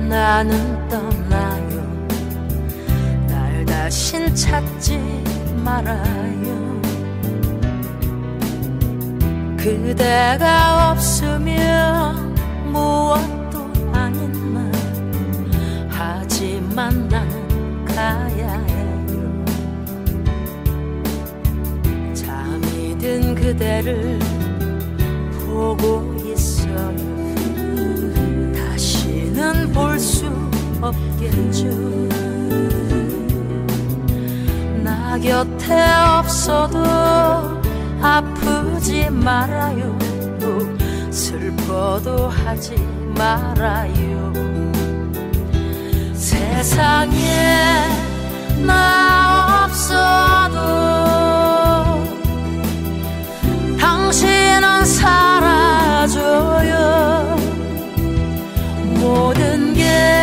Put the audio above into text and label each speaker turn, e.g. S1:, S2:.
S1: 나는 떠나요. 날 다신 찾지 말아요. 그대가 없으면 무엇도 아닌 말 하지만 나는 가야 해요. 잠이 든 그대를 보고 있어요. 다시는 볼 수 없겠죠. 나 곁에 없어도 아프지 말아요. 또 슬퍼도 하지 말아요. 세상에 나 없어도 당신은 사라져요. 모든 게